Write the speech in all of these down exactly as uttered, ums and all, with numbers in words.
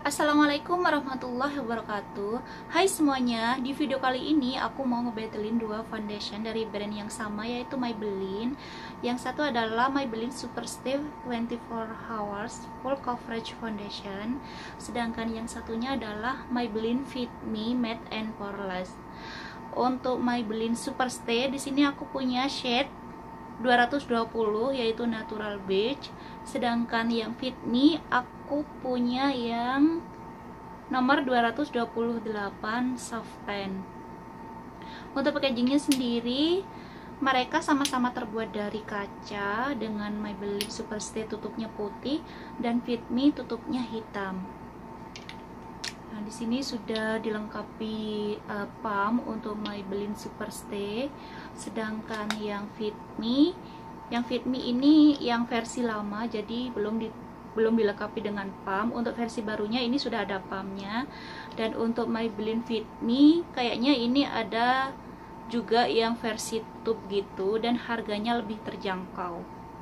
Assalamualaikum warahmatullahi wabarakatuh. Hai semuanya, di video kali ini aku mau ngebetelin dua foundation dari brand yang sama, yaitu Maybelline. Yang satu adalah Maybelline Superstay twenty-four hours Full Coverage Foundation, sedangkan yang satunya adalah Maybelline Fit Me Matte and Poreless. Untuk Maybelline Superstay di sini aku punya shade dua ratus dua puluh yaitu natural beige, sedangkan yang Fit Me aku punya yang nomor dua ratus dua puluh delapan soft tan. Untuk packagingnya sendiri mereka sama-sama terbuat dari kaca, dengan Maybelline Superstay tutupnya putih dan Fit Me tutupnya hitam. Nah, di sini sudah dilengkapi uh, pump untuk Maybelline Superstay, sedangkan yang Fit Me, yang Fit Me ini yang versi lama, jadi belum di, belum dilengkapi dengan pump. Untuk versi barunya ini sudah ada pumpnya. Dan untuk Maybelline Fit Me kayaknya ini ada juga yang versi tube gitu, dan harganya lebih terjangkau.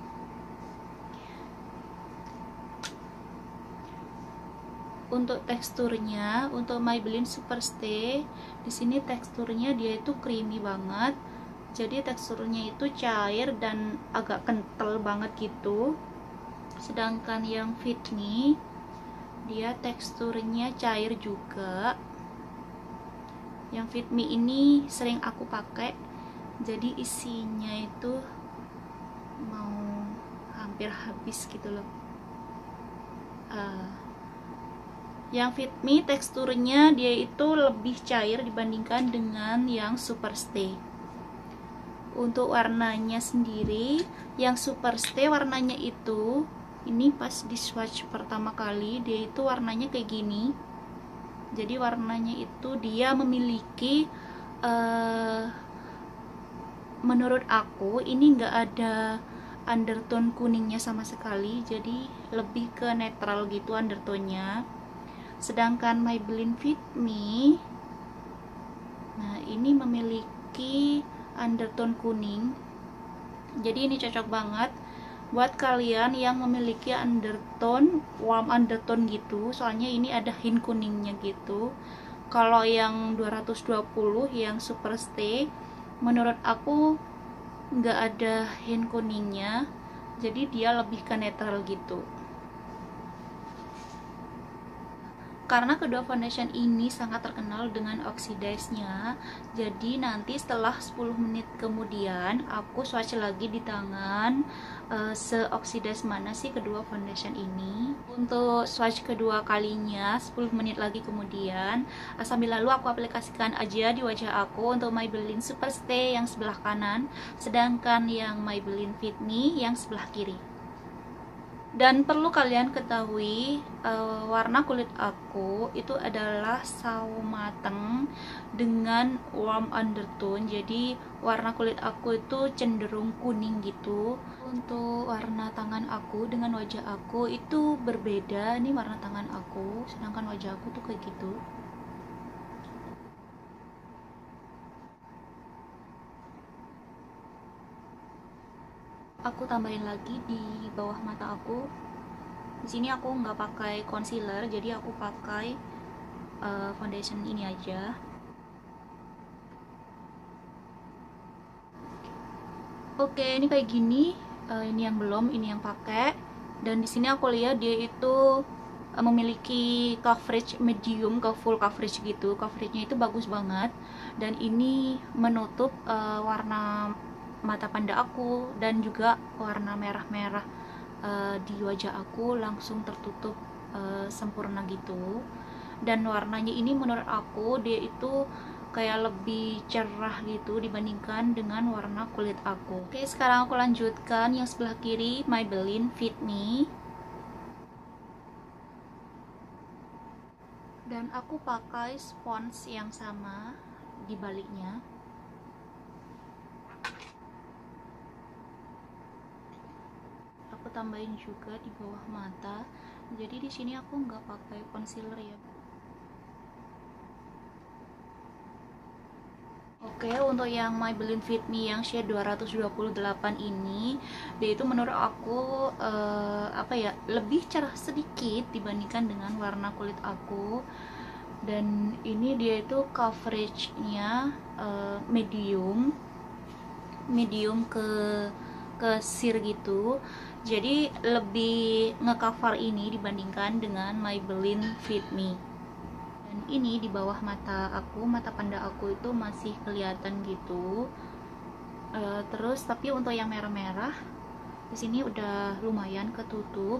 Untuk teksturnya, untuk Maybelline Superstay di sini teksturnya dia itu creamy banget, jadi teksturnya itu cair dan agak kental banget gitu. Sedangkan yang Fit Me dia teksturnya cair juga. Yang Fit Me ini sering aku pakai, jadi isinya itu mau hampir habis gitu loh. uh, Yang Fit Me teksturnya dia itu lebih cair dibandingkan dengan yang Superstay. Untuk warnanya sendiri, yang Superstay warnanya itu, ini pas di swatch pertama kali dia itu warnanya kayak gini. Jadi warnanya itu dia memiliki uh, menurut aku ini nggak ada undertone kuningnya sama sekali, jadi lebih ke netral gitu undertone-nya. Sedangkan Maybelline Fit Me, nah ini memiliki undertone kuning, jadi ini cocok banget buat kalian yang memiliki undertone, warm undertone gitu, soalnya ini ada hint kuningnya gitu. Kalau yang dua ratus dua puluh yang Superstay menurut aku nggak ada hint kuningnya, jadi dia lebih ke netral gitu. Karena kedua foundation ini sangat terkenal dengan oxidize-nya, jadi nanti setelah sepuluh menit kemudian aku swatch lagi di tangan uh, se-oxidize mana sih kedua foundation ini. Untuk swatch kedua kalinya sepuluh menit lagi kemudian, uh, sambil lalu aku aplikasikan aja di wajah aku untuk Maybelline Superstay yang sebelah kanan, sedangkan yang Maybelline Fit Me yang sebelah kiri. Dan perlu kalian ketahui, uh, warna kulit aku itu adalah sawo mateng dengan warm undertone, jadi warna kulit aku itu cenderung kuning gitu. Untuk warna tangan aku dengan wajah aku itu berbeda, ini warna tangan aku, sedangkan wajah aku tuh kayak gitu. Aku tambahin lagi di bawah mata aku. Di sini aku nggak pakai concealer, jadi aku pakai uh, foundation ini aja. Oke, ini kayak gini. Uh, ini yang belum, ini yang pakai. Dan di sini aku lihat dia itu uh, memiliki coverage medium ke full coverage gitu. Coveragenya itu bagus banget. Dan ini menutup uh, warna mata panda aku dan juga warna merah-merah uh, di wajah aku langsung tertutup uh, sempurna gitu. Dan warnanya ini menurut aku dia itu kayak lebih cerah gitu dibandingkan dengan warna kulit aku. Oke, sekarang aku lanjutkan yang sebelah kiri, Maybelline Fit Me. Dan aku pakai spons yang sama di baliknya. Aku tambahin juga di bawah mata. Jadi di sini aku nggak pakai concealer ya. Oke, untuk yang Maybelline Fit Me yang shade dua ratus dua puluh delapan ini, dia itu menurut aku uh, apa ya, lebih cerah sedikit dibandingkan dengan warna kulit aku. Dan ini dia itu coveragenya uh, medium, medium ke ke sheer gitu. Jadi lebih ngecover ini dibandingkan dengan Maybelline Fit Me. Ini di bawah mata aku, mata panda aku itu masih kelihatan gitu. Uh, terus tapi untuk yang merah-merah di sini udah lumayan ketutup.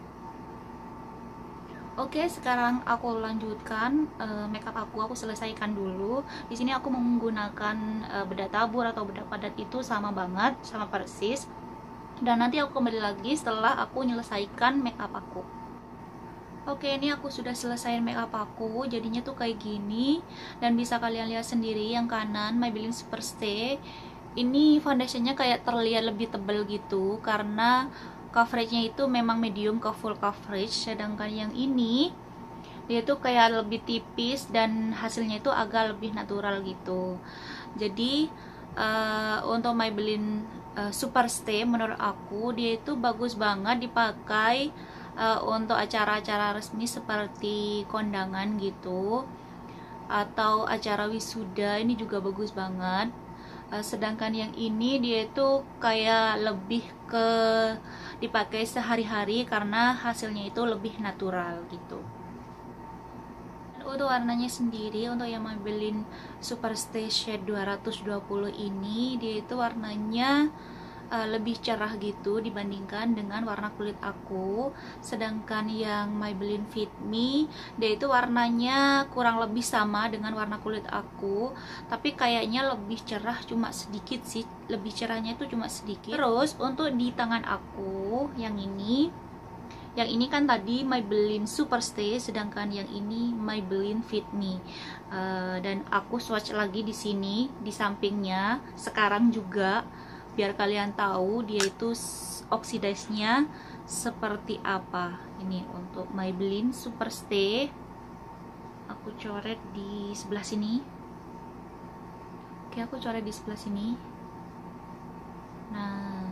Oke, sekarang aku lanjutkan uh, makeup aku. Aku selesaikan dulu. Di sini aku menggunakan uh, bedak tabur atau bedak padat, itu sama banget, sama persis. Dan nanti aku kembali lagi setelah aku menyelesaikan makeup aku. Oke, ini aku sudah selesai makeup aku, jadinya tuh kayak gini. Dan bisa kalian lihat sendiri yang kanan Maybelline Superstay. Ini foundationnya kayak terlihat lebih tebal gitu, karena coveragenya itu memang medium ke full coverage. Sedangkan yang ini dia tuh kayak lebih tipis dan hasilnya itu agak lebih natural gitu. Jadi uh, untuk Maybelline uh, Superstay menurut aku dia itu bagus banget dipakai Uh, untuk acara-acara resmi seperti kondangan gitu, atau acara wisuda. Ini juga bagus banget. Uh, sedangkan yang ini dia itu kayak lebih ke dipakai sehari-hari karena hasilnya itu lebih natural gitu. Untuk warnanya sendiri, untuk yang Maybelline Superstay shade dua ratus dua puluh ini, dia itu warnanya Uh, lebih cerah gitu dibandingkan dengan warna kulit aku. Sedangkan yang Maybelline Fit Me, dia itu warnanya kurang lebih sama dengan warna kulit aku, tapi kayaknya lebih cerah cuma sedikit sih, lebih cerahnya itu cuma sedikit. Terus untuk di tangan aku yang ini, yang ini kan tadi Maybelline Superstay, sedangkan yang ini Maybelline Fit Me. Uh, dan aku swatch lagi di sini di sampingnya sekarang juga, biar kalian tahu dia itu oxidize-nya seperti apa. Ini untuk Maybelline Superstay, aku coret di sebelah sini. Oke, aku coret di sebelah sini. Nah,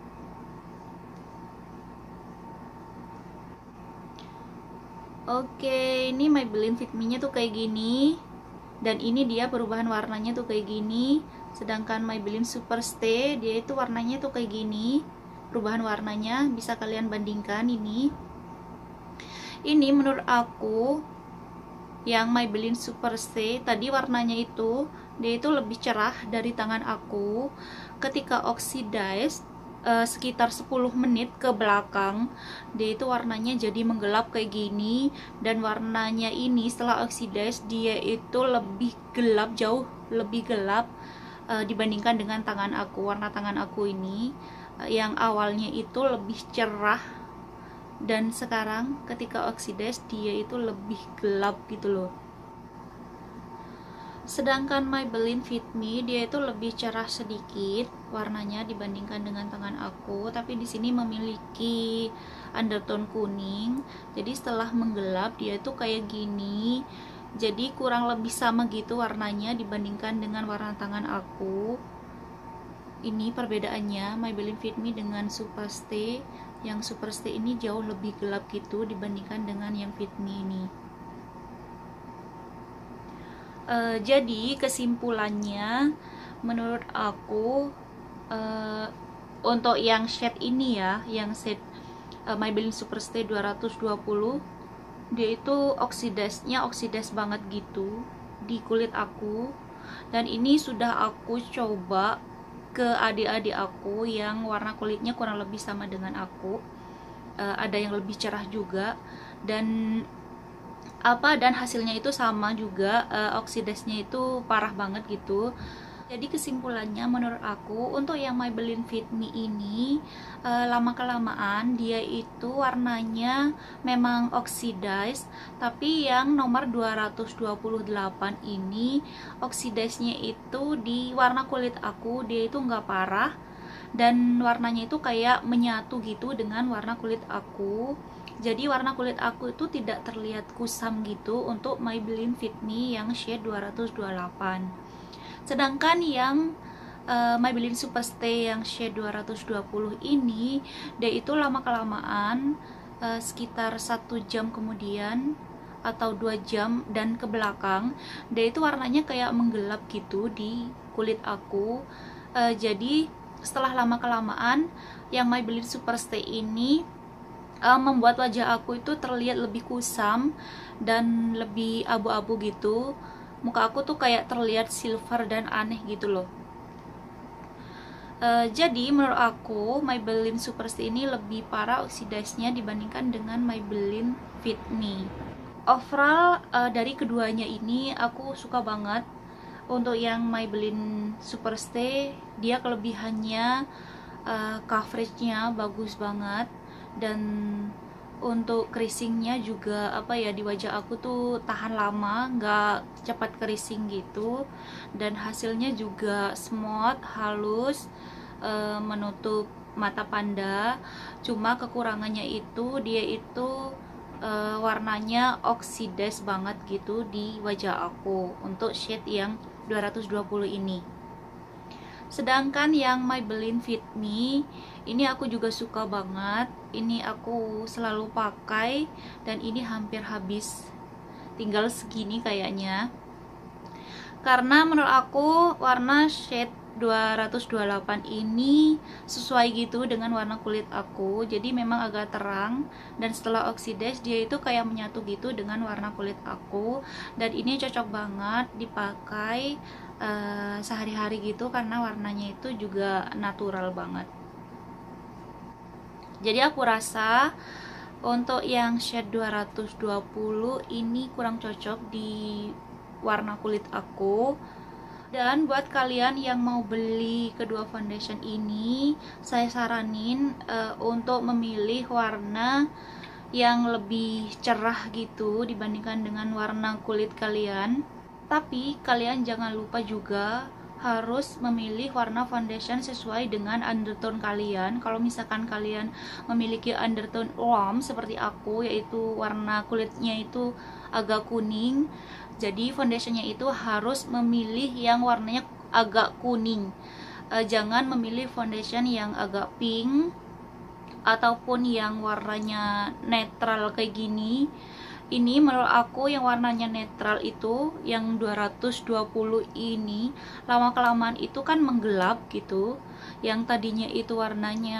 oke, ini Maybelline Fit Me nya tuh kayak gini, dan ini dia perubahan warnanya tuh kayak gini. Sedangkan Maybelline Superstay dia itu warnanya tuh kayak gini, perubahan warnanya bisa kalian bandingkan. Ini ini menurut aku yang Maybelline Superstay tadi warnanya itu dia itu lebih cerah dari tangan aku. Ketika oxidize uh, sekitar sepuluh menit ke belakang, dia itu warnanya jadi menggelap kayak gini. Dan warnanya ini setelah oxidize dia itu lebih gelap, jauh lebih gelap Uh, dibandingkan dengan tangan aku. Warna tangan aku ini uh, yang awalnya itu lebih cerah, dan sekarang ketika oxidize dia itu lebih gelap gitu loh. Sedangkan Maybelline Fit Me dia itu lebih cerah sedikit warnanya dibandingkan dengan tangan aku, tapi di sini memiliki undertone kuning. Jadi setelah menggelap dia itu kayak gini. Jadi kurang lebih sama gitu warnanya dibandingkan dengan warna tangan aku. Ini perbedaannya Maybelline Fit Me dengan Superstay. Yang Superstay ini jauh lebih gelap gitu dibandingkan dengan yang Fit Me ini. Uh, jadi kesimpulannya menurut aku uh, untuk yang shade ini ya, yang shade uh, Maybelline Superstay dua ratus dua puluh, dia itu oksidas-nya oksidas banget gitu di kulit aku. Dan ini sudah aku coba ke adik-adik aku yang warna kulitnya kurang lebih sama dengan aku. Uh, ada yang lebih cerah juga, dan apa dan hasilnya itu sama juga, uh, oksidasnya itu parah banget gitu. Jadi kesimpulannya menurut aku untuk yang Maybelline Fit Me ini uh, lama kelamaan dia itu warnanya memang oxidize, tapi yang nomor dua ratus dua puluh delapan ini oksidize-nya itu di warna kulit aku dia itu nggak parah, dan warnanya itu kayak menyatu gitu dengan warna kulit aku. Jadi warna kulit aku itu tidak terlihat kusam gitu untuk Maybelline Fit Me yang shade dua ratus dua puluh delapan. Sedangkan yang uh, Maybelline Superstay yang shade dua ratus dua puluh ini, dia itu lama-kelamaan uh, sekitar satu jam kemudian atau dua jam dan ke belakang, dia itu warnanya kayak menggelap gitu di kulit aku. Uh, jadi setelah lama-kelamaan yang Maybelline Superstay ini uh, membuat wajah aku itu terlihat lebih kusam dan lebih abu-abu gitu. Muka aku tuh kayak terlihat silver dan aneh gitu loh. Uh, jadi menurut aku Maybelline Superstay ini lebih parah oksidaisnya dibandingkan dengan Maybelline Fit Me. Overall uh, dari keduanya ini aku suka banget. Untuk yang Maybelline Superstay, dia kelebihannya uh, coveragenya bagus banget, dan untuk creasingnya juga apa ya, di wajah aku tuh tahan lama, nggak cepat creasing gitu, dan hasilnya juga smooth, halus, uh, menutup mata panda. Cuma kekurangannya itu dia itu uh, warnanya oxidize banget gitu di wajah aku untuk shade yang dua ratus dua puluh ini. Sedangkan yang Maybelline Fit Me ini aku juga suka banget. Ini aku selalu pakai dan ini hampir habis, tinggal segini kayaknya. Karena menurut aku warna shade dua ratus dua puluh delapan ini sesuai gitu dengan warna kulit aku. Jadi memang agak terang, dan setelah oxidize dia itu kayak menyatu gitu dengan warna kulit aku, dan ini cocok banget dipakai uh, sehari-hari gitu karena warnanya itu juga natural banget. Jadi aku rasa untuk yang shade dua ratus dua puluh ini kurang cocok di warna kulit aku. Dan buat kalian yang mau beli kedua foundation ini, saya saranin uh, untuk memilih warna yang lebih cerah gitu dibandingkan dengan warna kulit kalian. Tapi kalian jangan lupa juga harus memilih warna foundation sesuai dengan undertone kalian. Kalau misalkan kalian memiliki undertone warm seperti aku, yaitu warna kulitnya itu agak kuning, jadi foundationnya itu harus memilih yang warnanya agak kuning. E, jangan memilih foundation yang agak pink ataupun yang warnanya netral kayak gini. Ini menurut aku yang warnanya netral itu yang dua ratus dua puluh ini lama-kelamaan itu kan menggelap gitu. Yang tadinya itu warnanya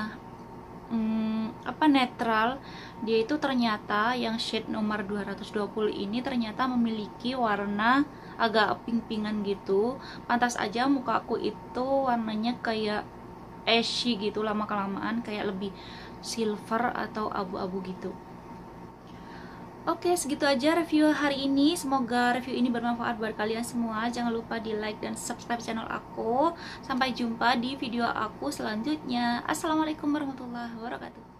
hmm, apa netral, dia itu ternyata yang shade nomor dua ratus dua puluh ini ternyata memiliki warna agak pink-pinkan gitu. Pantas aja muka aku itu warnanya kayak ashy gitu, lama-kelamaan kayak lebih silver atau abu-abu gitu. Oke, segitu aja review hari ini. Semoga review ini bermanfaat buat kalian semua. Jangan lupa di like dan subscribe channel aku. Sampai jumpa di video aku selanjutnya. Assalamualaikum warahmatullahi wabarakatuh.